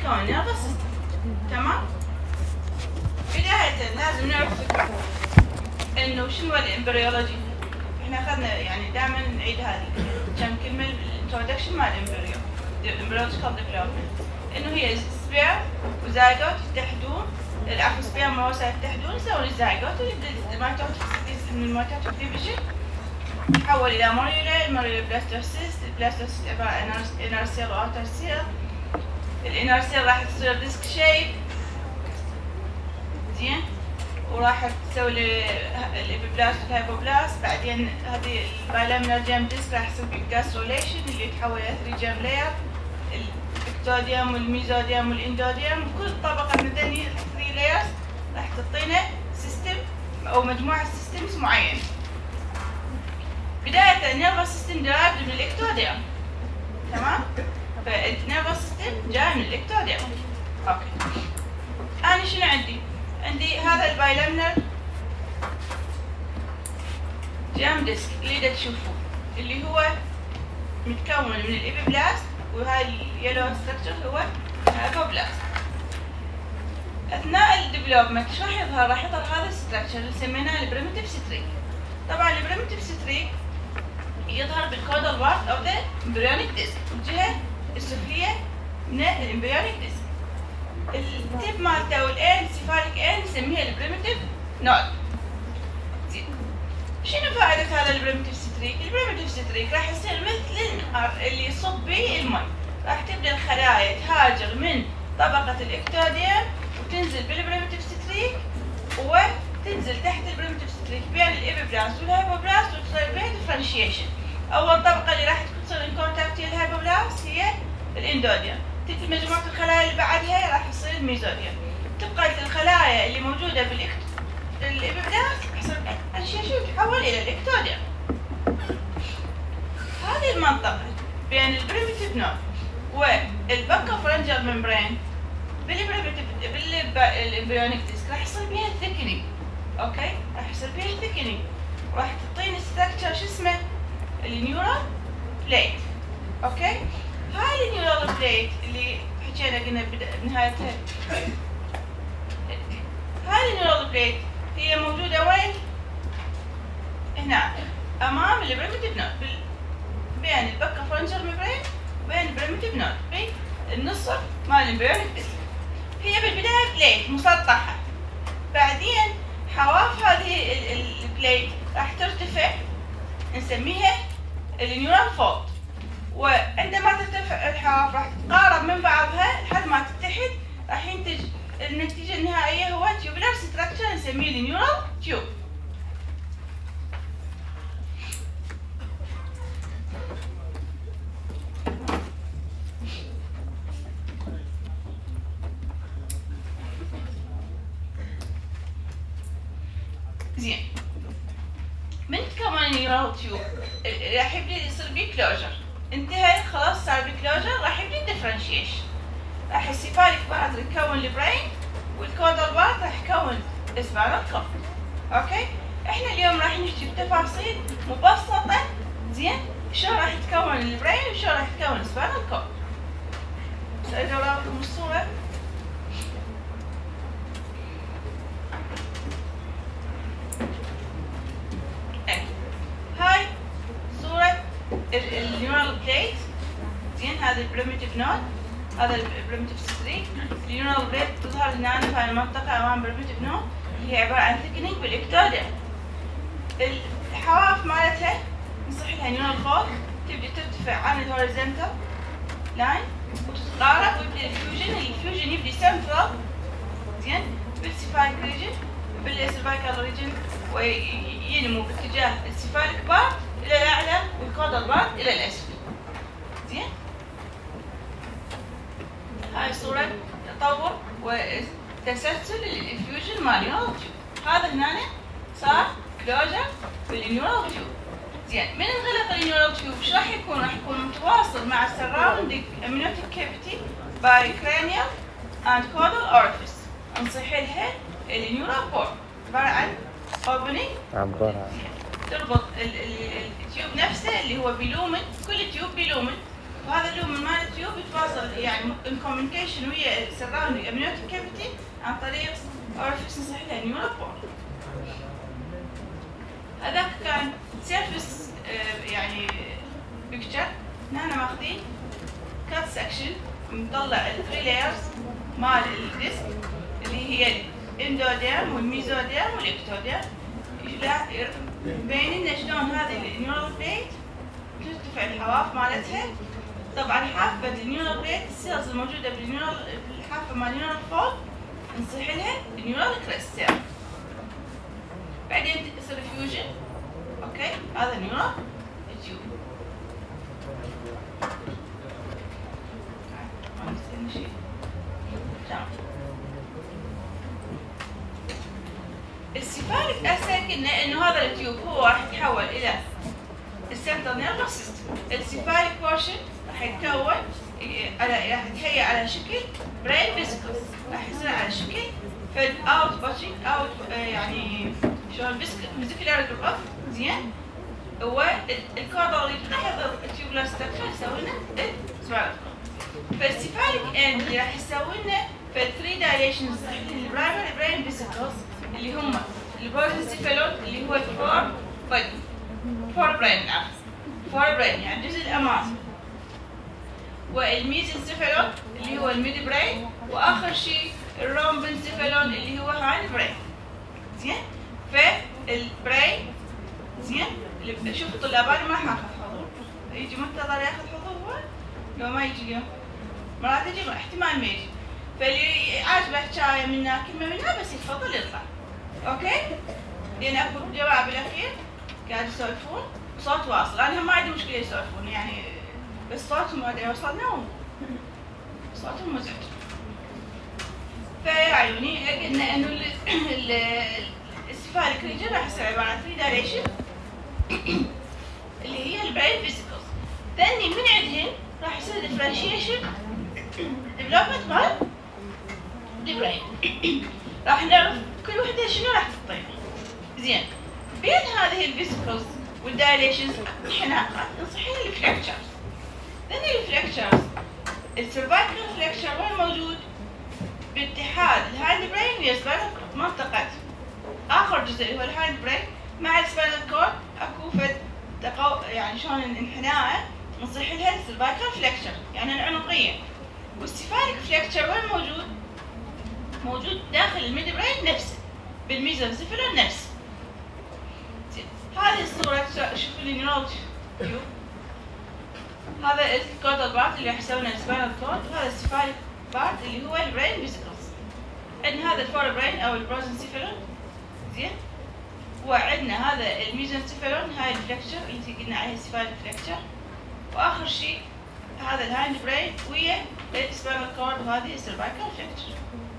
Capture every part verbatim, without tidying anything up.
نكون نيرفس سيستم. تمام؟ بداية لازم نعرف انه شنو الامبريولوجي. احنا اخذنا يعني دائما نعيد هذه كم كلمة الانترودكشن مال الامبريو الامبريولوجيكال ديفلوبمنت، انه هي سبير وزايجوت يتحدون، العفو سبير وموسى يتحدون يسوون الزايجوت، الميتوتيك من الميتوتيك ديفيجن يتحول الى موريولا، الموريولا بلاستوسيست، البلاستوسيست عبارة عن انر سيل واوتر سيل، الانر سيل راح تصير ديسك شيب زين، وراح تسوي الابيبلاست والهايبوبلاست، بعدين هذه البايلامينر جيم ديسك راح يصير بالجاستروليشن اللي يتحول الى ثري جيم لاير، الاكتوديوم والميزوديوم والاندوديوم، كل طبقة من ذني ثري لايرز راح تعطينا سيستم او مجموعة سيستمز معينة. بداية النيرفس سيستم درايفد من الاكتوديوم. تمام؟ فالنيرفس سيستم جاي من الاكتوديوم. اوكي. أنا شنو عندي؟ عندي هذا البايلامينر جام ديسك اللي تشوفوه اللي هو متكون من الإبيبلاست، وهاي اليلو ستراكشر هو الهايبوبلاست. أثناء الديفلوبمنت ايش راح يظهر؟ راح يظهر هذا الستراكشر اللي سميناه البريمتيف ستريك. طبعا البريمتيف ستريك يظهر بالكودال بارت أو ذا امبريونيك ديسك، الجهة السفلية من الامبريونيك ديسك. التيب مالته والان سيفاليك ان نسميها البريمتيف نود. زين. شنو فائدة هذا البريمتيف ستريك؟ البريمتيف ستريك راح يصير مثل النهر اللي يصب به المي، راح تبدا الخلايا تهاجر من طبقة الاكتوديوم وتنزل بالبريمتيف ستريك وتنزل تحت البريمتيف ستريك بين الابيبلاست والهايبوبلاست وتصير بها ديفرنشيشن. أول طبقة اللي راح تصير ان كونتاكت ويا الهايبوبلاست هي الاندوديوم. تلك مجموعة الخلايا اللي بعدها راح يصير الميزوديوم. تبقى الخلايا اللي موجودة بالإكت الإبيبلاست يحصل ديفرنشيشن وتتحول إلى الإكتوديوم. هذه المنطقة بين البريمتيف نود والباكوفرنجال ممبرين بالبريمتيف بالإمبريونيك ديسك راح يصير بها ثيكنينج. أوكي؟ راح يصير بها ثيكنينج وراح تعطيني ستراكشر شو اسمه؟ النيورال بليت. أوكي؟ هاي النيورال بليت اللي حكينا قلنا بنهايتها، هاي النيورال بليت هي موجودة وين؟ هنا أمام البريمتيف نود بين الباكوفرنجال ممبرين وبين البريمتيف نود بالنصف مال الامبريونيك ديسك. هي بالبداية بليت مسطحة، بعدين حواف هذه البليت راح ترتفع نسميها النيورال فولد، وعندما ترتفع الحواف راح تتقارب من بعضها لحد ما تتحد، راح ينتج النتيجة النهائية هو تيوبولار ستراكشر نسميه النيورال تيوب. زين. من تكون النيورال تيوب راح يبدأ يصير بيه كلوجر، انتهى خلاص صار بكلوجر، راح يبدأ الديفرنشيشن. راح السيفاليك بارت يكون البرين والكودال بارت راح يكون سباينال كورد. اوكي؟ احنا اليوم راح نحكي بتفاصيل مبسطة زين شلون راح يتكون البرين وشلون راح يتكون السباينال كورد. بس ارجع لكم الصورة. هاي صورة النيورال بليت زين، هذا البريمتيف نود، هذا البريمتيف ستريك. النيورال بليت تظهر هنا في هاي المنطقة أمام البريمتيف نود اللي هي عبارة عن ثيكنينج بالإكتوديوم. الحواف مالتها نصح لها نيورال فولد تبدأ ترتفع عن الهوريزونتال لاين وتتقارب ويبدأ الفيوجن، الفيوجن يبدأ سنترال زين بالسيفاليك ريجن بالسيرفايكال ريجن وينمو باتجاه السيفاليك بارت إلى الأعلى والكودال بارت إلى الأسفل. زين؟ هاي صورة تطور وتسلسل الانفيوجن مال نيورال تيوب. هذا هنا صار كلوجر بالنيورال تيوب. زين، من انغلق النيورال تيوب ايش راح يكون؟ راح يكون متواصل مع السراوندينج امنيوتيك كافيتي باي كرانيال اند كودال اورفيس. نصيح لها النيورال بورت عبارة عن اوبننج عبارة عن تربط التيوب نفسه اللي هو بلومن، كل تيوب بلومن وهذا اللي هو من مال التيوب يتواصل يعني الكوميونيكيشن ويا السراوندينج امنيوتيك كافيتي عن طريق اورفيس نصيح له نيوروبور. هذاك كان سيرفيس يعني بيكتشر. هنا ماخذين كات سكشن مطلع الثري لايرز مال الديسك اللي هي الاندوديرم والميزوديرم والاكتوديرم. مبين لنا شلون هذه النيورال بليت ترتفع الحواف مالتها. طبعا حافة النيورال بليت السيلز الموجودة بالنيورال بالحافة مال النيورال فولد نصيح لها النيورال كريست سيل. بعدين تصير فيوجن. اوكي هذا النيورال تيوب. ما نسينا شيء. تمام. السيفاليك اسيد قلنا انه هذا التيوب هو راح يتحول الى السنترال نيرفس سيستم. السيفاليك بورشن راح يتكون على راح يتهيأ على شكل برين فيسيكلز، راح يصير على شكل فد اوت باتشنج اوت يعني شلون فيسيكولار جروب اوف. زين والكودر اللي تحضر التيوبلر ستراكشر يسوي لنا السبايرال كورد. فالسيفاليك اند اللي راح يسوي لنا فد ثري دايليشنز للبرايمري برين فيسيكلز اللي هم البروزنسيفالون اللي هو الفور بادي فور برين العكس فور برين يعني الجزء الامامي، والميزنسيفالون اللي هو الميد برين، واخر شيء الرومبنسيفالون اللي هو هاي برين. زين فالبرين زين شوف الطلاب ما حاخذ حضور، يجي منتظر ياخذ حضور هو لو ما يجي اليوم مرات يجي احتمال ما يجي، فاللي عاجبه شاي منا كلمه منها بس يتفضل يطلع. اوكي لان اكو جواب بالاخير قاعد يسولفون صوت واصل. انا ما عندي مشكله يسولفون يعني بس صوتهم قاعد يوصلنا صوتهم مزعج. فيا عيوني قلنا انه السيفاليك ريجن راح يصير عباره عن ثري دايليشن اللي هي البرين فيسيكلز. ثاني من عندهن راح يصير ديفرنشيشن ديفلوبمنت مال البرين. راح نعرف كل وحده شنو راح تعطينا. زين بين هذه الفيسيكلز والدايليشنز احنا نصحين الفلكتشرز. لان الفلكتشرز السيرفايكال فلكتشر وين موجود؟ باتحاد الهايند برين ويا السباينال كورد. منطقة اخر جزء اللي هو الهايند برين مع السباينال كورد اكو فد تقو يعني شلون انحناء نصيح لها السيرفايكال فلكتشر يعني العنقية. والسيفاليك فلكتشر وين موجود؟ موجود داخل الميد برين نفسه بالميزنسيفالون نفسه. هذه الصورة شوفوا لي نيورال تيوب. هذا الكودال بارت اللي راح يسوي لنا السباينال كورد، وهذا السيفاليك بارت اللي هو البرين فيسيكلز. عندنا هذا الفور برين او البروزنسيفالون زين، وعندنا هذا الميزنسيفالون هاي الفلكتشر اللي قلنا عليه السيفاليك فلكتشر، واخر شيء هذا الهايند برين ويا السباينال كورد وهذه السيرفايكال فلكتشر.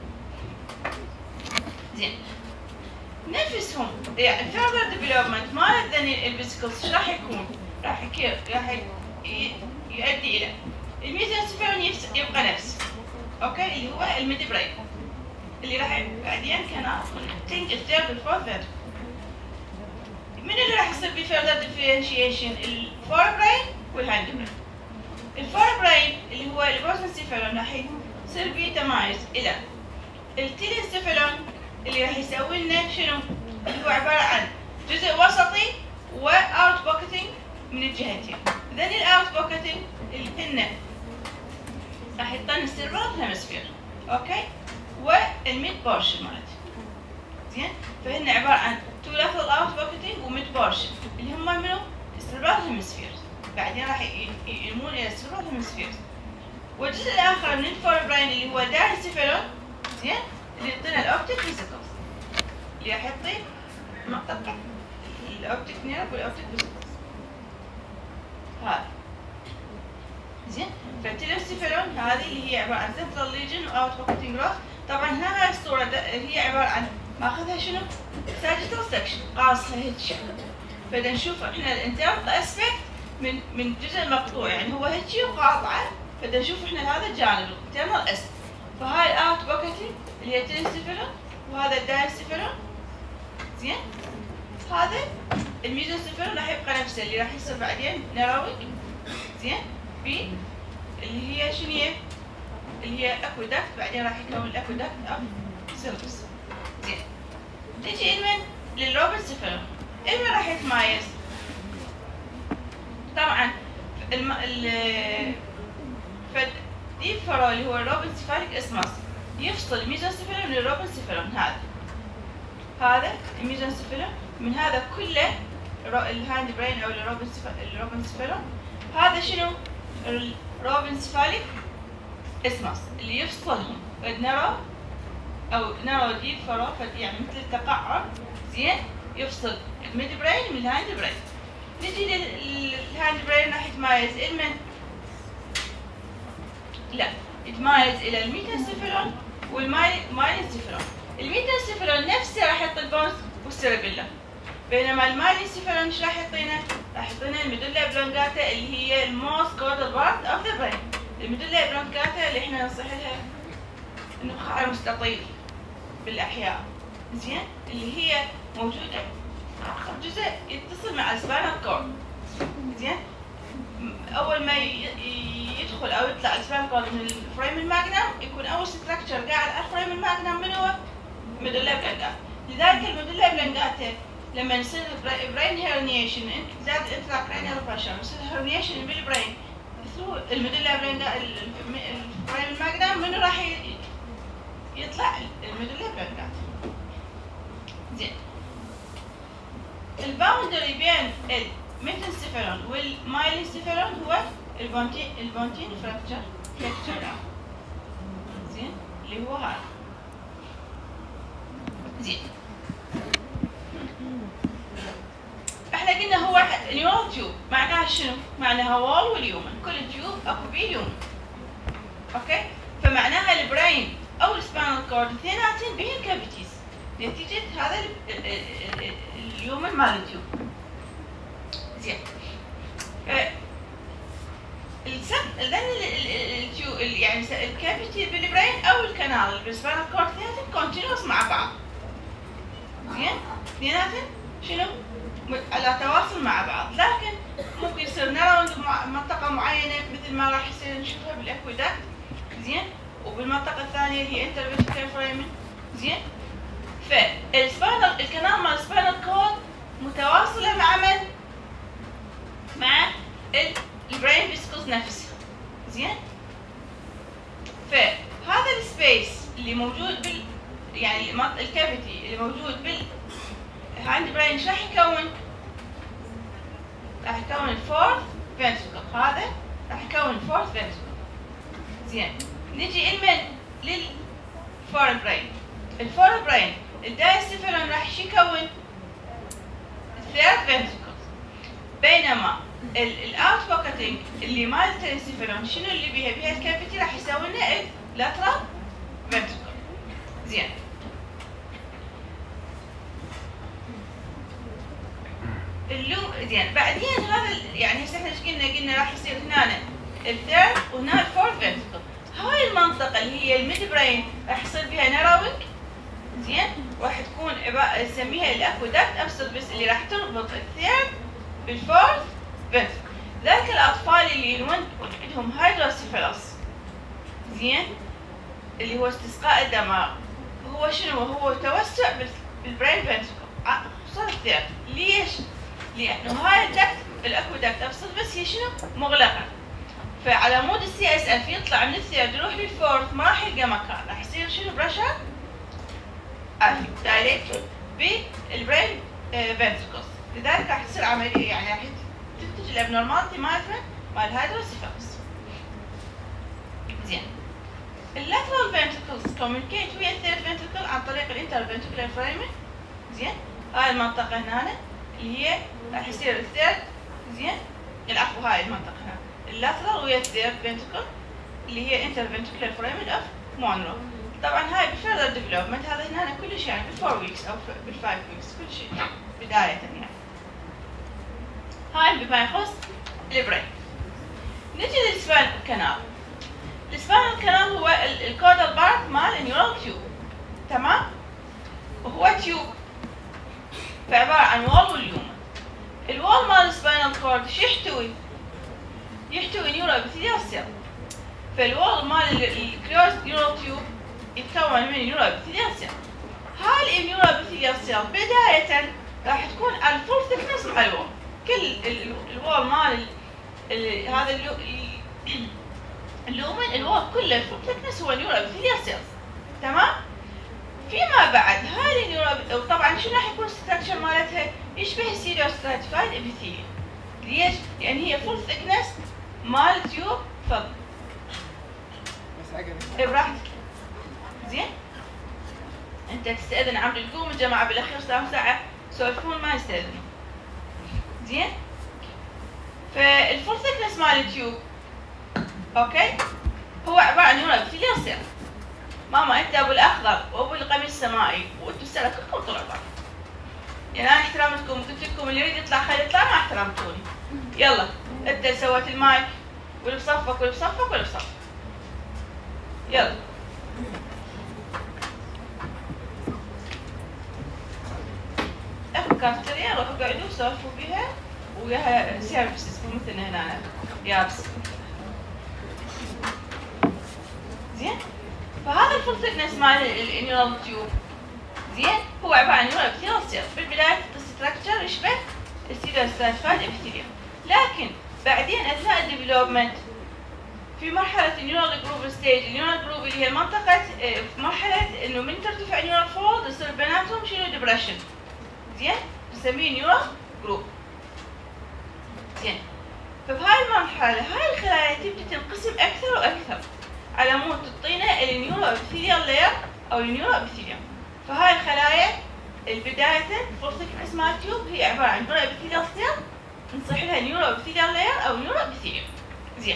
زين نفسهم يعني further development مال ذني الفيسيكلز ايش راح يكون؟ راح يكون راح يؤدي الى الميزنسيفالون يبقى نفسه. اوكي اللي هو الميد برين اللي راح بعدين كان تنك الثيرد والفورث فيرتبرا. من اللي راح يصير به further differentiation؟ الفور برين والهايند برين. الفور برين اللي هو البروزنسيفالون راح يصير به تمايز الى التيلنسيفالون اللي راح يسوي لنا شنو؟ اللي هو عباره عن جزء وسطي واوت بوكيتنج من الجهتين. ذن الاوت بوكيتنج اللي هن راح يعطينا السيرفال هيمسفير. اوكي والميد بورشن مالته. زين فهن عباره عن تو لاترال اوت بوكيتنج وميد بورشن اللي هم منو؟ السيرفال هيمسفير. بعدين راح ينمون الى السيرفال هيمسفير. والجزء الاخر من الفور برين اللي هو داينسيفالون زين اللي يعطينا الاوبتيك فيسيكلز اللي راح يعطي منطقة الاوبتيك نيرف والاوبتيك فيسيكلز. هذا زين فالتيلنسيفالون هذه اللي هي عبارة عن سنترال ليجن واوت بوكيتنج جروث. طبعا هنا هاي الصورة هي عبارة عن ماخذها شنو؟ ساجيتال سكشن قاصها هيك شكل. فإذا نشوف احنا الانترنال اسبكت من من جزء مقطوع يعني هو هيك وقاطعة. فإذا نشوف احنا هذا الجانب الانترنال اسبكت. فهاي الاوت بوكيتنج اللي هي التيلنسيفالون وهذا الداينسيفالون زين. هذا الميزنسيفالون راح يبقى نفسه اللي راح يصير بعدين نراوي زين اللي هي شنو هي؟ اللي هي اكودكت، بعدين راح يكون الاكودكت اوف سيرفيس. زين نجي لمن؟ للروبنسفيرون. المن راح يتمايز؟ طبعا الم... ال فد ديب فرو اللي هو الروبنسفاليك اسمس يفصل الميزوسفيرون من الروبنسفيرون. هذا هذا الميزوسفيرون من هذا كله الهاند برين او الروبنسفيرون. هذا شنو؟ الروبنسفاليك اسمس اللي يفصلهم النرو او نرو ديب فرو، يعني مثل التقعر. زين يفصل الميد برين من الهاند برين. نجي للهاند برين راح يتمايز المن؟ لا يتمايز الى الميتانسفيرون والمايلينسفيرون. الميتانسفيرون نفسه راح يعطي البونز والسيربيلا، بينما المايلينسفيرون ايش راح يعطينا؟ راح يعطينا الميدولا بلونجاتا اللي هي الموست كودال بارت اوف ذا برين. الميدولا بلونجاتا اللي احنا نصح لها النخاع المستطيل بالاحياء. زين اللي هي موجوده جزء يتصل مع السباينال كورد. زين اول ما يدخل او يطلع السباينال كورد من الفريم الماجنم يكون اول ستراكشر قاعد على الفريم الماجنم من هو؟ ميدولا بلونجاتا. لذلك الميدولا بلونجاتا لما يصير برين هيرنيشن زاد انترا كرينيال بريشر، يصير هيرنيشن بالبرين ثرو الميدولا بلونجاتا الفريم الماجنم، منو راح يطلع؟ الميدولا بلونجاتا. زين الباوندري بين الميتانسفيرون والمايلينسفيرون هو البونتين البونتين فراكتشر فراكتشر. زين اللي هو هذا. زين احنا قلنا هو نيورال تيوب، معناها شنو؟ معناها وول واليومن، كل تيوب اكو بيه يومن. اوكي؟ فمعناها البرين او السباينال كورد اثنيناتهم بيهم كافيتيز نتيجة هذا اليومن مال التيوب. زين السب التيوب يعني الكافيتي بالبرين او الكنال بالسباينال كورد اثنيناتهم كونتينوس مع بعض. زين اثنيناتهم شنو؟ على تواصل مع بعض، لكن ممكن يصير نراوند منطقة معينة مثل ما راح يصير نشوفها بالاكويدكت. زين وبالمنطقة الثانية اللي هي انترفيتيكال فريمنج. زين فالسباينال الكنال مال السباينال كورد متواصلة مع من؟ مع البرين فيسكوس نفسه. زين فهذا السبيس اللي موجود بال يعني الكافيتي اللي موجود بال هاند برين ايش راح يكون؟ راح يكون الفورث فنتركل. هذا راح يكون الفورث فنتركل. زين نجي لمن؟ للفور برين. الفور برين الدايستفيرون راح يكون الثيرد فنتركل، بينما الاوت بوكيتنج اللي مال التنسفيرون شنو اللي بيها؟ بيها الكافيتي راح يسوي لنا اللاترال فنتركل. زين اللو زين بعدين هذا يعني هسه احنا ايش قلنا؟ قلنا راح يصير هنا الثيرد وهنا الفورث فنتركل. هاي المنطقة اللي هي الميد برين راح يصير بها نراوينج. زين راح تكون نسميها الاكودكت او سيرفيس اللي راح تربط الثيرد بالفورث فنتركل. ذاك الاطفال اللي يلون عندهم هايدروسيفالوس زين اللي هو استسقاء الدماغ، هو شنو؟ هو توسع بالبرين فنتركل خصوصا الثيرد. ليش؟ لانه هاي الدكت الاكودكت او سيرفيس هي شنو؟ مغلقه، فعلى مود السي اس اف يطلع من الثيرد يروح للفورث ما راح يلقى مكان، راح يصير شنو؟ بريشر دايركت بالبرين فنتركلز. لذلك راح تصير عمليه يعني راح تنتج الابنورمالتي مالتنا مال الهيدروسيفالوس. زين اللاترال فنتركلز كوميونيكيت ويا الثيرد فنتركل عن طريق الانترفنتركلر فريمنج. زين هاي المنطقه هنا اللي هي راح يصير الثيرد. زين العفو هاي المنطقه هنا اللاترال ويا الثيرد فنتركل اللي هي انترفنتركلر فريمنج اوف مونرو. طبعا هاي بالفيرذر ديفلوبمنت هذا هنا كل شيء يعني بالفور ويكس او بالفايف ويكس كل شيء بدايه يعني. هاي بما يخص البرين. نجي للسباينال كانال. السباينال كانال هو الكودال بارت مال النيورال تيوب. تمام؟ وهو تيوب فعباره عن وول واليومن. الوول مال السباينال كورد شو يحتوي؟ يحتوي نيورو ابيثيليال سيل. فالوول مال الكلوز نيورال تيوب يتكون من نيورال ابيثيليال سيل. هاي النيورال ابيثيليال سيل بداية راح تكون على الفول ثيكنس مع الوول. كل الوول مال هذا اللومن الوول كله الفول ثيكنس هو نيورال ابيثيليال سيلز. تمام؟ فيما بعد هاي النيورال طبعا شنو راح يكون الستراكشر مالتها؟ يشبه السيريو ستراتيفايد ابيثيليال. ليش؟ لأن هي فول ثيكنس مال تيوب فضل. بس عقب ايه براحتك. زين؟ انت تستأذن عبد القوم الجماعة بالاخير صار ساعة يسولفون ما يستأذنون. زين؟ فالفول ثيكنس مال التيوب اوكي؟ هو عبارة عن نيورال ابيثيليال سيل. ماما انت ابو الاخضر وابو القميص السمائي وانتم السنة كلكم طلبة. يعني انا احترمتكم قلت لكم اللي يريد يطلع خلي يطلع ما احترمتوني. يلا انت سويت المايك واللي بصفك واللي بصفك واللي بصفك. يلا. اخذوا كافتريا روحوا قعدوا سولفوا بيها وياها سيرفيسز مثلنا هنا يابس. زين؟ فهذا الفول ثيكنس مال النيورال تيوب زين هو عباره عن نيورال ابيثيليال سيل. بالبدايه الستراكشر يشبه السيريو ستراتيفايد ابيثيليوم، لكن بعدين اثناء الديفلوبمنت في مرحله النيورال جروب ستيج، النيورال جروب اللي هي منطقه في مرحله انه من ترتفع النيورال فولد يصير بيناتهم شنو ديبريشن. زين؟ نسميه نيورال جروب. زين؟ فبهاي المرحله هاي الخلايا تبدي تنقسم اكثر واكثر على مود تعطينا النيورال ابيثيليال لاير او النيورال ابيثيليوم. فهاي الخلايا البداية فول ثيكنس مال تيوب هي عبارة عن نيورال ابيثيليال سيل نصيح لها نيورال ابيثيليال لاير او نيورال ابيثيليوم. زين.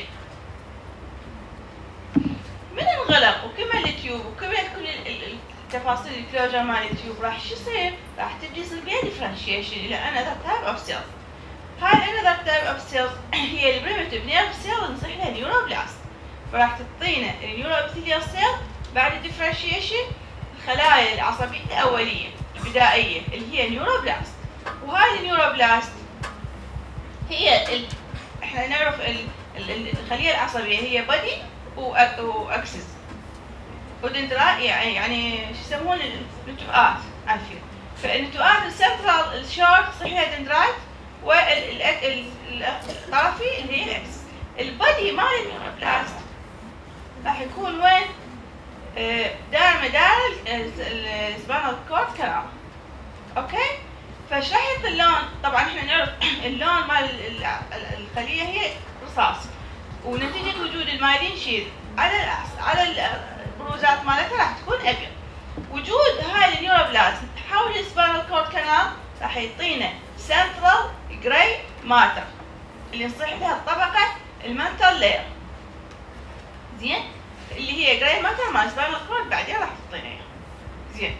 من انغلق وكمل التيوب وكمل كل التفاصيل الكلوجر مال التيوب راح شو يصير؟ راح تبدي يصير بيها ديفرنشيشن الى انذر تايب اوف سيلز. هاي الانذر تايب اوف سيلز هي البريمتيف نيرف سيل نصيح لها نيوروبلاست. فراح تعطينا النيورال ابيثيليال سيل بعد الديفرنشيشن الخلايا العصبية الأولية البدائية اللي هي نيوروبلاست. وهاي النيوروبلاست هي ال... احنا نعرف ال... ال... الخلية العصبية هي بادي واكسس ودندرا يعني يعني شو يسمون النتوءات عارفين. فالنتوءات السنترال الشورت صحيح دندرايت والطرفي اللي هي الاكس. البادي مال النيوروبلاست راح يكون وين؟ دار مدار السبانال كورد كانال. اوكي؟ فايش راح يعطي اللون؟ طبعا احنا نعرف اللون مال الخليه هي رصاص، ونتيجه وجود المايلين شيد على على البروزات مالتها راح تكون ابيض. وجود هاي النيوروبلاست حول السبانال كورد كانال راح يعطينا سنترال جراي ماتر اللي نصيح لها الطبقه المنتال لاير. زين؟ اللي هي جراي ماتر مال سبانال كورد بعدين راح تعطينا اياها. زين.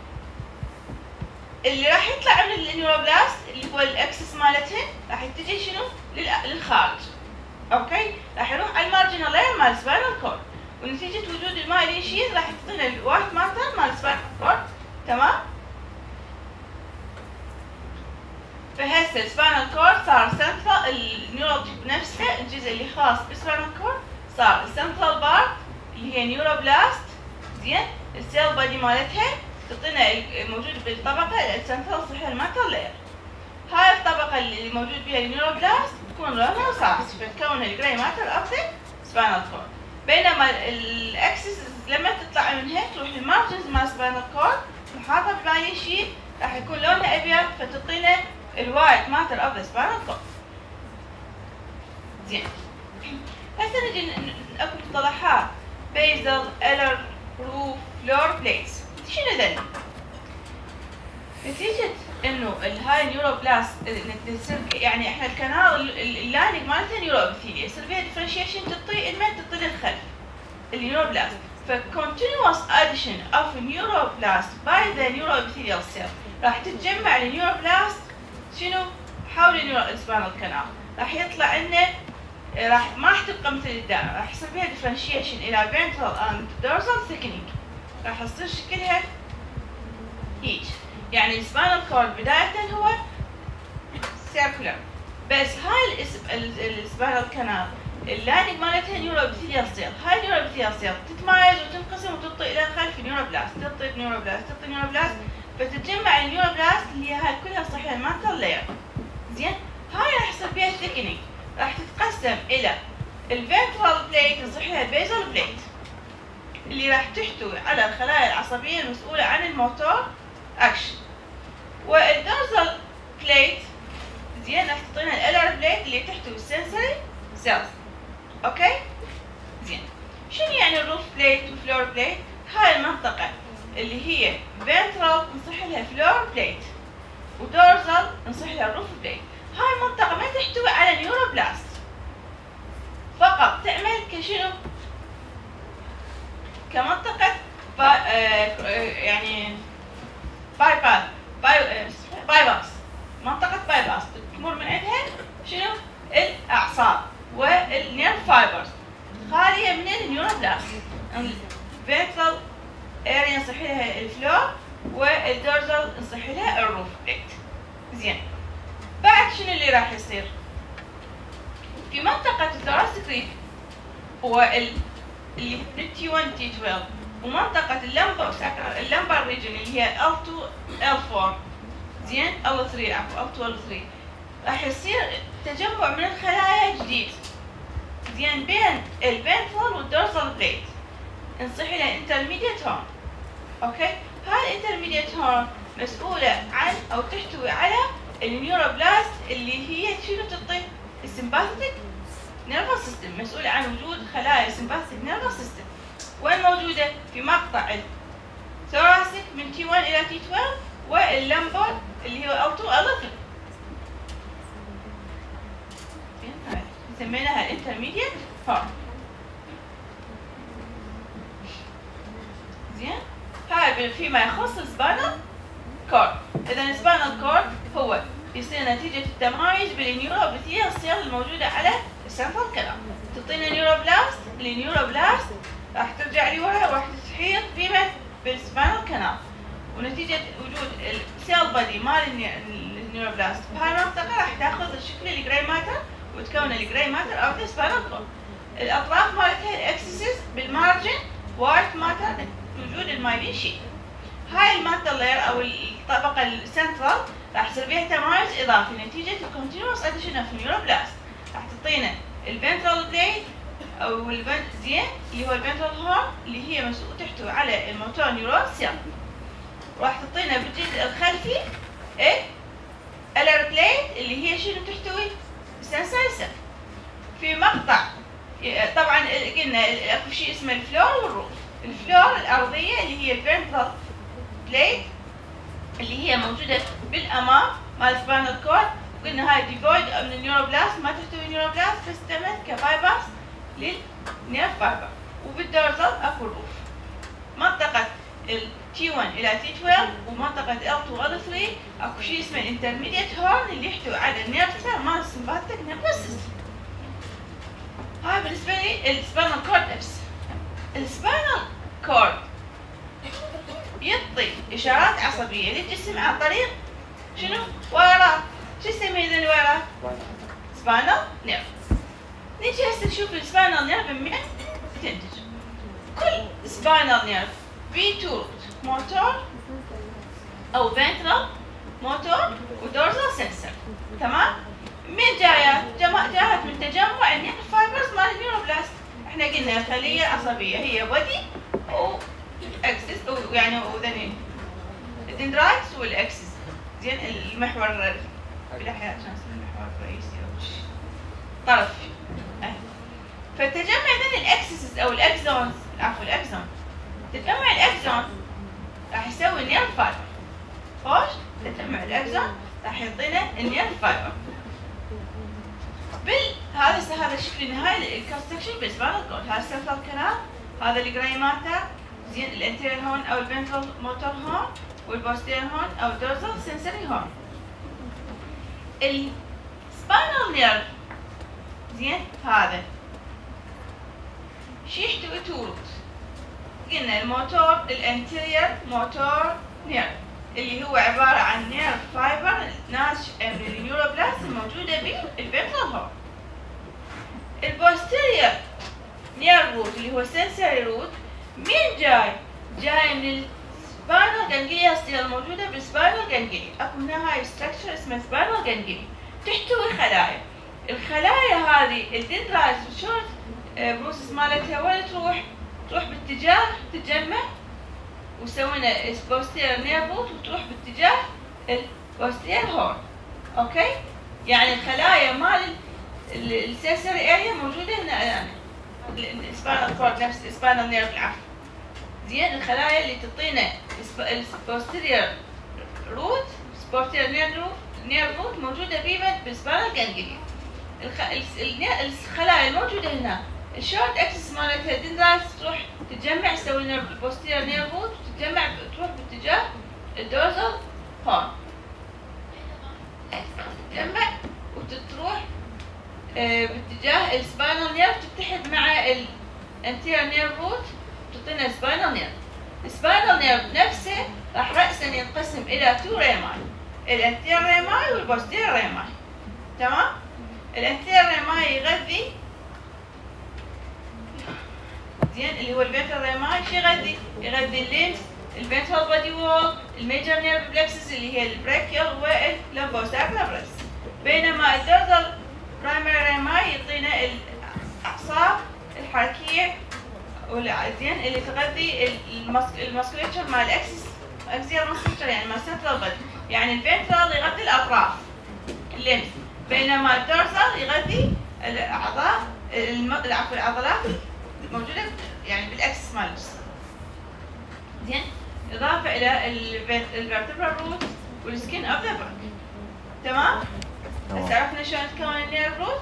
اللي راح يطلع من النيوروبلاست اللي هو الاكسس مالتها راح يتجه شنو؟ للخارج. اوكي؟ راح يروح على المارجنال لاير مال سبانال كورد، ونتيجة وجود المايلين شيث راح تعطينا الوايت ماتر مال سبانال كورد. تمام؟ فهسه السبانال كورد صار سنترال النيورال نفسه الجزء اللي خاص بالسبانال كورد صار السنترال بارت اللي هي نيوروبلاست. زين؟ السيل بادي مالتها تعطينا الموجود بالطبقة السنترال صحيح الماتر لاير. هاي الطبقة اللي موجود بها النيوروبلاست تكون لونها رصاصي فتكون الجراي ماتر اوف ذا سبانال كورد. بينما الاكسس لما تطلع من هيك تروح للمارجنز مال سبانال كورد محاطة بمايلين شيث راح يكون لونها ابيض فتعطينا الوايت ماتر اوف ذا سبانال كورد. زين. هسه نجي اكو مصطلحات بيزل، إلر، روف، فلور، بليتس. شنو ذني؟ نتيجة انه الهاي نيوروبلاست يعني احنا الكنال اللايننج مالته نيورو ابيثيليا يصير فيها ديفرنشيشن تعطي المن تعطي للخلف النيوروبلاست. ف continuous addition of neuroblast by the neuroepithelial cell راح تتجمع النيوروبلاست شنو؟ حول السبانال كانال. راح يطلع لنا راح ما راح تبقى مثل الدائرة، راح يصير فيها ديفرنشيشن الى ventral and dorsal thickening. راح يصير شكلها هيج. يعني السبانال كورد بداية هو سيركولر، بس هاي السبانال كانال اللايننج مالتها نيوروبيثيال سيل. هاي النيوروبيثيال سيل تتمايز وتنقسم وتعطي الى الخلف نيوروبلاست، تعطي نيوروبلاست، تعطي نيوروبلاست، فتتجمع النيوروبلاست اللي هي هاي كلها صحيح المانتل لاير. زين؟ هاي راح يصير فيها ثيكنينج، راح تتقسم الى الفنترال بليت نصيح لها البيزل بليت اللي راح تحتوي على الخلايا العصبيه المسؤوله عن الموتور اكشن، والدورزال بليت زين راح تعطينا الالر بليت اللي تحتوي السنسوري سيلز. اوكي؟ زين. شنو يعني الروف بليت وفلور بليت؟ هاي المنطقة اللي هي فنترال نصح لها فلور بليت، ودورزال نصح لها الروف بليت. هاي المنطقة ما تحتوي على نيوروبلاست، فقط تعمل كشنو؟ كمنطقة با آه يعني باي باس باي آه باي باس، منطقة باي باس تمر من عندها شنو؟ الأعصاب والنيرف فايبرز خالية من النيوروبلاست. الفنترال اريا نصح لها الفلور، والدورزال نصح لها الروف بليت. زين. بعد شنو اللي راح يصير؟ في منطقة الثوراسيك ريف هو ال اللي من تي واحد تي اثناشر، ومنطقة اللمبر اللمبر ريجن اللي هي إل تو إل فور، زين؟ إل ثري عفوا إل تو إل ثري، راح يصير تجمع من الخلايا جديد. زين بين الفنترال والدورزال بليت نصح لها انترميديت هورن. اوكي؟ هاي الانترميديت هورن مسؤولة عن او تحتوي على النيوروبلاست اللي هي شنو تعطي؟ السمباثيك نيرفس سيستم، مسؤولة عن وجود خلايا السمباثيك نيرفس سيستم. وين موجودة؟ في مقطع الثوراسيك من تي واحد إلى تي اثناشر، واللمبر اللي هو إل تو إل ثري. سميناها الانترميديت هورن. زين؟ هاي فيما يخص السباينال كورد. إذا السباينال كورد هو يصير نتيجة التمايز بالنيوروبيثيال سيل الموجودة على السنترال كلام. تعطينا نيوروبلاست، النيوروبلاست راح ترجع لورا وراح تحيط بمن؟ بالسباينال كانال. ونتيجة وجود السيل بادي مال النيوروبلاست بهاي المنطقة راح تاخذ الشكل الجراي ماتر وتكون الجراي ماتر اوف ذا سباينال كورد. الاطراف مالتها الاكسسز بالمارجن وايت ماتر وجود المايلين شيت. هاي المانتل لاير او الطبقة السنترال راح يصير فيها تمايز اضافي نتيجة الكونتينوس اديشن اوف نيوروبلاست. راح تعطينا الفنترال بليت او الفن زين اللي هو الفنترال هورن اللي هي مسؤول تحتوي على الموتور نيورون سيل. راح تعطينا بالجزء الخلفي ايه الر بليت اللي هي شنو تحتوي؟ السنسوري سيل. في مقطع طبعا قلنا اكو شيء اسمه الفلور والروف. الفلور الارضيه اللي هي الفنترال بليت اللي هي موجوده بالامام مال سباينال كورد، قلنا هاي ديفويد من النيوروبلاست، ما تحتوي نيوروبلاست، فاستعملت كبايباس للنيرف فايبر. وبالدورزال اكو الروف. منطقه تي واحد الى تي اثناشر ومنطقه إل تو إل ثري اكو شيء اسمه الانترميديت هورن اللي يحتوي على النيرف سيل مال السمباثيك نيرفس سيستم. هاي بالنسبه لي السباينال كورد نفسه. السباينال كورد يعطي اشارات عصبيه للجسم عن طريق شنو؟ وايرات. شو يسميه ذا الوايرات؟ سباينال نيرف. نيجي هسه نشوف السباينال نيرف من تنتج. كل سباينال نيرف في تو روت، موتور او فنترال موتور ودورزال سنسر. تمام؟ من جايات؟ جاءت من تجمع النيرف فايبرز مال النيوروبلاست. احنا قلنا الخليه العصبيه هي بودي واكسس يعني وذني الدندرايتس والاكسس. زين المحور بالاحياء كان اسمه المحور الرئيسي او شيء طرف. اه. فتجمع ذن الاكسسز او الاكزونز، عفوا الاكزون، تجمع الاكزون راح يسوي النيرف فايبر. خوش؟ تجمع الاكزون راح يعطينا النيرف فايبر. بال هذا هذا الشكل النهائي الكونستكشن بالسباينال كورد. هذا السنترال كانال، هذا الجراي ماتر، زين الانتيريور هون او الفنترال موتور هون، والبوستيريور هون او الدورزال سنسوري هون. السباينال نيرف زين هذا شي يحتوي تو روت. قلنا الموتور الانتيريور موتور نيرف اللي هو عبارة عن نيرف فايبر ناشئة من النيوروبلاست الموجودة بالفنترال هورن. البوستيريور نير روت اللي هو سنسوري روت مين جاي؟ جاي من السباينال جانجليا ستيل الموجودة بالسباينال جانجليا. اكو هنا هاي ستراكشر اسمها سباينال جانجليا تحتوي خلايا. الخلايا هذه الدندرايتس والشورت بروسس مالتها وين تروح؟ تروح باتجاه تتجمع وسوينا بوستيريور نير روت وتروح باتجاه البوستيريور هورن. اوكي؟ يعني الخلايا مال السنسوري اريا موجودة هنا يعني السباينال كورد نفس السباينال نيرف العفو. زين الخلايا اللي تعطينا البوستيريور روت بوستيريور نير روت نير روت موجودة بيبت بالسباينال جانجليا. الخ... الخلايا الموجودة هنا الشورت اكسس مالتها دندرايتس تروح تتجمع تسوي لنا البوستيريور نير روت وتتجمع تروح باتجاه الدورزال هورن. تتجمع وتروح اه باتجاه السباينال نيرف تتحد مع الانتيريور نير روت تعطينا سباينال نيرف. السباينال نيرف نفسه راح رأسا ينقسم إلى تو ريماي، الانتيريور ريماي والبوستيريور ريماي. تمام؟ الانتيريور ريماي يغذي زين اللي هو الفينترال ريماي. شو يغذي؟ يغذي الليمس، الفينترال بودي وول، الميجر نيرف بلكسس اللي هي البريكيال واللمبوساكرال بريس. بينما الدورزال برايمري ريماي يعطينا الاعصاب الحركيه زين اللي تغذي الماسكوليتشر مال الاكسس اكسيال ماسكوليتشر يعني مال سنترال بودي، يعني الفينترال يغذي الاطراف الليمس، بينما الدورزال يغذي الاعضاء العفو العضلات الموجوده يعني بالاكسس مال الجسم. زين اضافه الى الفيرتبرال روت والسكين اوف ذا باك. تمام؟ هسه عرفنا شلون تكون النيرف روت.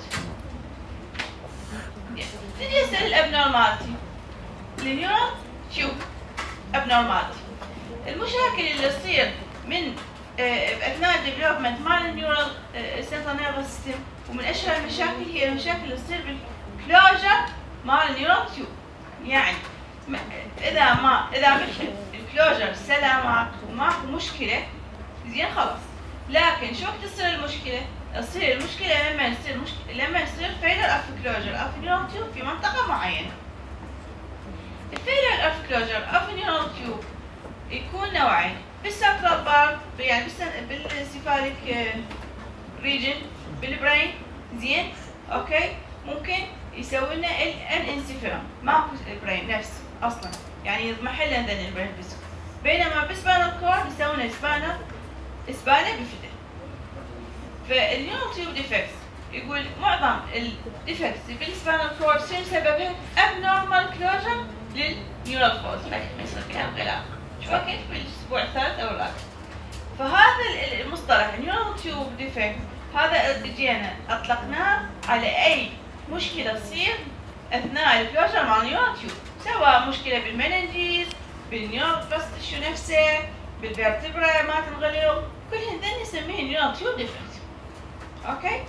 نجي هسه للابنورمالتي. النيورال تيوب ابنورمالتي. المشاكل اللي تصير من اثناء الديفلوبمنت مال النيورال سنترال نيرفس سيستم، ومن اشهر المشاكل هي المشاكل اللي تصير بالكلوجر مال النيورال تيوب. يعني اذا ما اذا مثل الكلوجر سلامات وماكو مشكله زين خلاص، لكن شو وقت تصير المشكله؟ تصير المشكله لما يصير مشكله لما يصير فيلر اوف كلوجر اوف نيورال تيوب في منطقه معينه. الفيلر اوف كلوجر اوف نيورال تيوب يكون نوعين، بالساكرال بارت يعني بالسيفاليك ريجن بالبرين زين اوكي، ممكن يسوي لنا الانسيفيرم ماكو البرين نفسه اصلا يعني يضمحل لنا البرين بس، بينما بالسباينال كورد يسوي لنا سباينال سباينال بيفيدا. فالنيورال تيوب ديفكتس يقول معظم الديفكتس بالسباينال كورد شنو سببها؟ ابنورمال كلوجر للنيورال فولز ما يصير فيها انقلاب. شو وقت بالاسبوع الثالث او الرابع. فهذا المصطلح نيورال تيوب ديفكت هذا اجينا اطلقناه على اي مشكله تصير اثناء الكلوجر مع نيورال تيوب، سواء مشكله بالمننجيز، بالنيورال باستشو نفسه، بالفيرتبرا ما تنغلق، كلهن ذن نسميه نيورال تيوب ديفكت. اوكي؟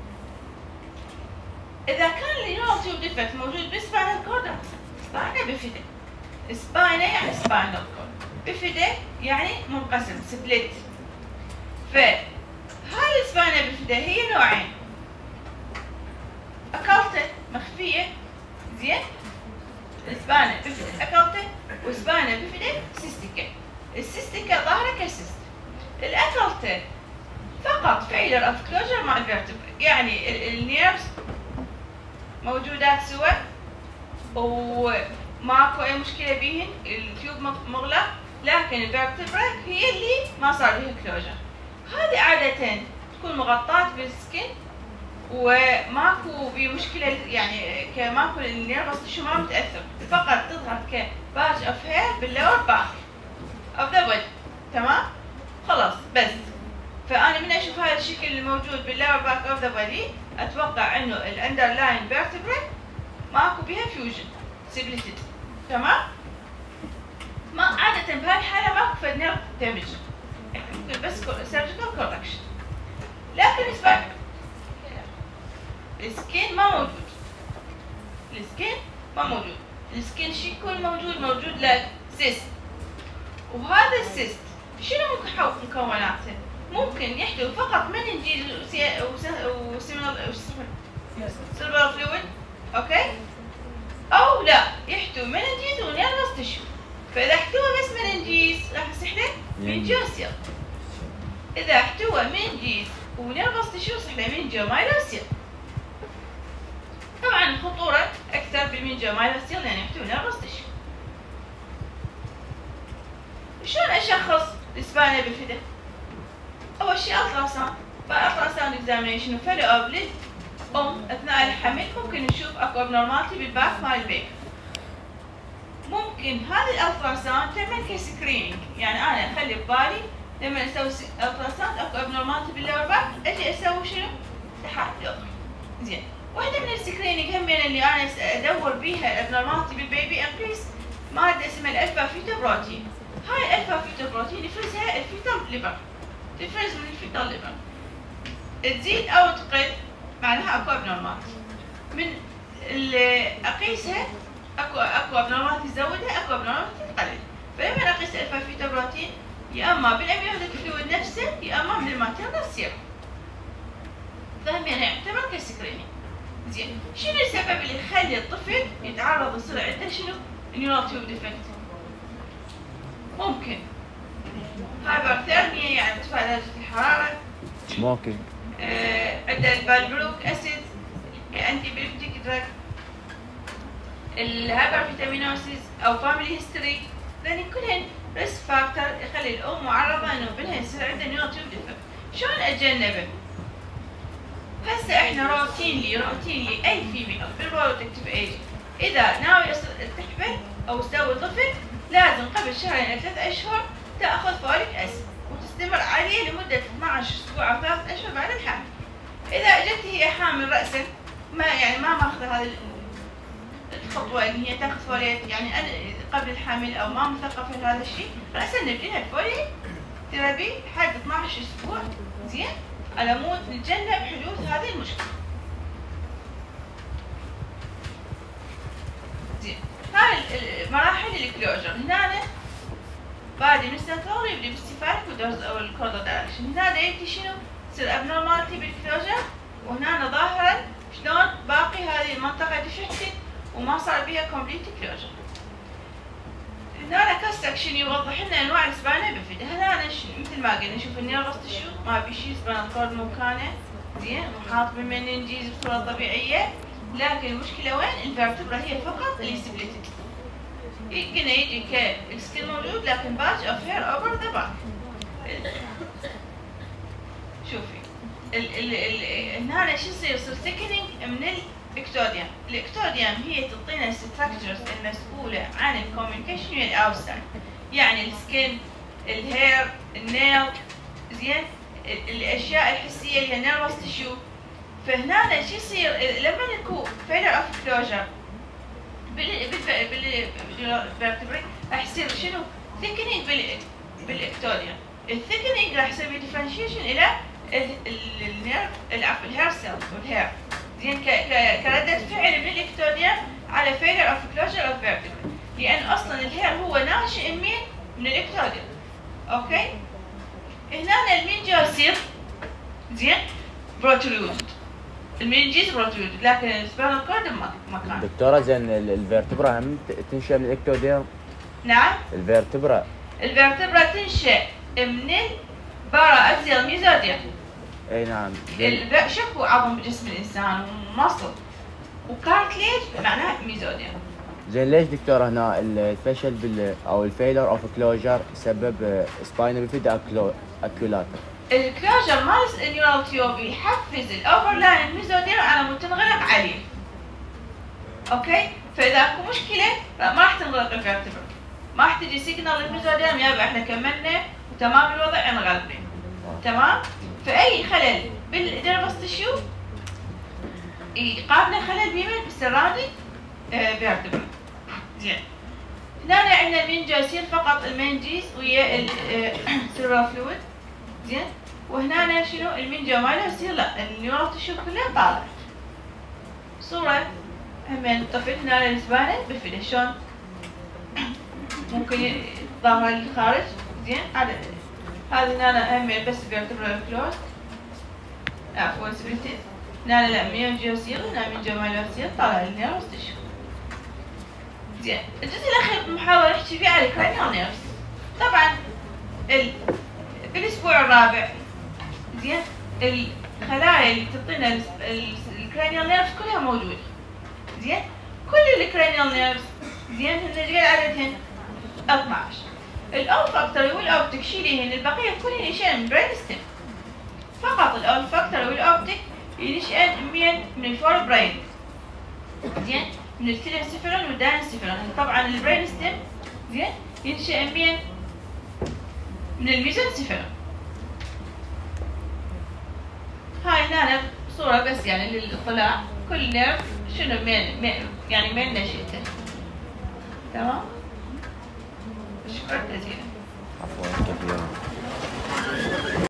اذا كان النيورال تيوب ديفكت موجود بالسباينال كورد سباينا بيفيدا. سباينا يعني سباينال كورد، بيفيدا يعني منقسم سبليت. فهاي السباينا بيفيدا هي نوعين، اكالتا مخفيه زين، سباينا بيفيدا اكالتا، وسباينا بيفيدا سيستيكا. السيستيكا ظاهره كسيست. الاكالتا فقط فيلر اوف كلوجر مع الفيرتبرا، يعني النيرفز موجودات سوا وماكو اي مشكله بيهن، التيوب مغلق، لكن الفيرتبرا هي اللي ما صار بيها كلوجر. هذه عاده تكون مغطاه بالسكن وماكو بمشكله يعني كماكو النيرفس شو ما متاثر، فقط تظهر كباج اوف هير باللور باك اوف ذا بودي. تمام؟ خلاص بس. فانا من اشوف هذا الشكل الموجود باللور باك اوف ذا بودي اتوقع انه الاندرلاين فيرتبرا ماكو بيها فيوجن سبليتد. تمام؟ ما عاده بهالحاله ماكو فد نيرف دامج، ممكن بس سيرجيكال كوركشن. لكن اسمع، السكين ما موجود، السكين ما موجود، السكين شو يكون موجود؟ موجود له سيست، وهذا السيست شنو ممكن مكوناته؟ ممكن يحتوي فقط مننجيز وسيمينال سيربرال فلويد اوكي او لا يحتوي مننجيز ونيرفس تشو. فاذا احتوى بس مننجيز راح يصيح له منجوسيل، اذا احتوى مننجيز ونيرفس تشو يصيح له منجومايلوسيل. طبعا الخطوره اكثر بالمنجومايلوسيل لان يحتوي نيرفس تشو. شلون اشخص الاسبانيا بفدا؟ اول شيء التراساوند، فالتراساوند اكزامينيشن وفولو اب للام اثناء الحمل ممكن نشوف اكو ابنورمالتي بالباك مال البيبي. ممكن هذه الالتراساوند تعمل كسكرينينج، يعني انا اخلي ببالي لما اسوي التراساوند اكو ابنورمالتي باللور باك اجي اسوي شنو؟ تحت الاخر. زين، واحدة من السكرينينج همين اللي انا ادور بيها الابنورمالتي بالبيبي اقيس مادة اسمها الالفا فيتو بروتين. هاي الالفا فيتو بروتين يفرزها الفيتال ليفر، تفرز من الفيتال ليفر، تزيد او تقل معناها اكو ابنورمالتي. من اللي اقيسها اكو اكو ابنورمالتي تزودها، اكو ابنورمالتي تقلل. فلما اقيس الالفا فيتو بروتين يا اما بالاميونيك فلويد نفسه يا اما من الماتيرنال سيرم، فهمين يعتبر كسكرينينج. زين، شنو السبب اللي يخلي الطفل يتعرض يصير عنده شنو؟ نيورال تيوب ديفكت. ممكن هايبرثيرميا يعني ارتفاع درجة الحرارة، سموكينج، آه عنده البالبروك اسيد كأنتي بيوتيك دراج، الهايبر فيتامينوسيس او فاميلي هيستوري، لان كلهن ريسك فاكتور يخلي الام معرضة انه بنها يصير عنده نيورال تيوب ديفكت. شلون اتجنبه؟ هسه احنا روتينلي روتينلي اي فيميل بالبرودكتيف ايج اذا ناوي تحمل او تسوي طفل لازم قبل شهرين الى ثلاث اشهر تاخذ فوليك اسيد وتستمر عليه لمده اثنعش اسبوع او ثلاث اشهر بعد الحمل. اذا اجت هي حامل راسا ما يعني ما ماخذه هذه الخطوه ان هي تاخذ فوليت، يعني انا قبل الحمل او ما مثقفه بهذا الشيء، راسا نبدي لها الفوليت ثيرابي حد اثنعش اسبوع. زين، على مود نتجنب حدوث هذه المشكله. زين، هاي مراحل الكلوجر. هنا بادي من السنترال يبدي بالسيفاليك ودوز او الكوردال دايركشن. هنا يبدي شنو؟ تصير ابنورمالتي بالكلوجر، وهنا ظاهرا شلون باقي هذه المنطقه ديفكتد وما صار بها كومبليت كلوجر. هنا كاست سكشن يوضح لنا انواع الاسبانيا بفدا. هنا مثل ما قلنا نشوف النيرفس تشو ما في شيء سباينال كورد مكانه زين وحاط بالمننجيز بصوره طبيعيه، لكن المشكله وين؟ الفرتبرا هي فقط اللي سبلتت. يمكن يجي كالسكين موجود لكن باج اوف هير اوفر ذا باك. شوفي ال ال ال هنا شو يصير؟ يصير ثيكنينج من الاكتوديوم. الاكتوديوم هي تعطينا الستراكشرز المسؤوله عن الكوميونيكيشن ويا الاوتسايد، يعني السكين، الهير، النيل، زين، الاشياء الحسيه اللي هي نيرفس تشو. فهنا شو يصير لما يكون فيلر اوف كلوجر بال بالفيرتبري راح يصير شنو؟ ثيكنينج بالاكتوديوم. الثيكنينج راح يسوي ديفرنشيشن الى النيرف العفو الهير سيل والهير، زين، كردة فعل من الاكتوديوم على فيلر اوف كلوجر اوف فيرتبري، لان اصلا الهير هو ناشئ من من الاكتوديوم. اوكي، هنا المنجوسيل زين بروترود، المنجيز بروترود، لكن السباينال كورد ما كان. دكتوره زين الفيرتبرا هم تنشا من الاكتوديوم؟ نعم، الفيرتبرا الفيرتبرا تنشا من البارا اكزيال ميزوديوم. اي نعم. شكو عظم بجسم الانسان ومصل وكارتليج معناها ميزوديوم. زين، ليش دكتوره هنا الفشل بال او الفيلر اوف كلوجر سبب سباينال بيفيدا اكيولاتا؟ الكلوجر مال النيورال تيوب يحفز الاوفرلاين ميزوديوم على مود تنغلق عليه. اوكي، فاذا اكو مشكله ما راح تنغلق الفيرتبرا، ما راح تجي سيجنال للميزوديوم يابا احنا كملنا وتمام الوضع انغلقنا. تمام؟ فاي خلل بالنيرفس تشو يقابله خلل بيمن بالسراوندينج فيرتبرا. زين، هنا عندنا المنجوسيل فقط المنجيز ويا السيرفر فلويد. زين، وهنا شنو المنجومايلوسيل؟ لا، النيورال تشو كلها طالع. صورة همين الطفل هنا الاسبانيا بفدا شلون ممكن يظهر للخارج. زين، هذا هذا هنا همين بس فيرتبرا كلوز عفوا سبلتد. لا لا لا من جيوسيل هنا من جمالوسيل طالع النيرفز تشو. زين الجزء الاخير بحاول احكي فيه على الكرانيال نيرفز. طبعا ال... بالاسبوع الرابع زين الخلايا اللي تعطينا الكرانيال نيرفز كلها موجوده. زين كل الكرانيال نيرفز زين هن قد عددهن اثني عشر. الاولفاكتوري والاوبتيك شيليهن البقيه كلهن ينشأن من برين ستيم. فقط الاولفاكتوري والاوبتيك ينشأن من من الفور برين. زين من التيلنسيفيرون والدانسيفيرون. طبعا البرين ستيم زين ينشأ من من الميزنسيفيرون. هاي هنا صورة بس يعني للاطلاع كل نيرف شنو من يعني من نشأته. تمام؟ شكرا جزيلا. عفوا كثيرا.